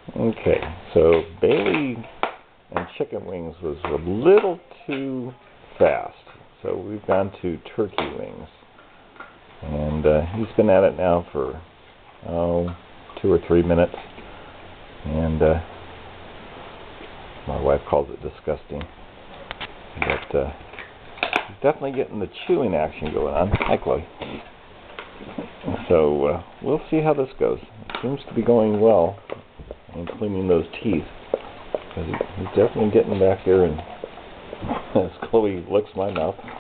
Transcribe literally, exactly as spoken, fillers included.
Okay, so Bailey and chicken wings was a little too fast, so we've gone to turkey wings. And uh, he's been at it now for, oh, two or three minutes. And uh, my wife calls it disgusting. But uh, he's definitely getting the chewing action going on. Hi, Chloe. So uh, we'll see how this goes. It seems to be going well, including those teeth. Because he's definitely getting back there, and as Chloe licks my mouth.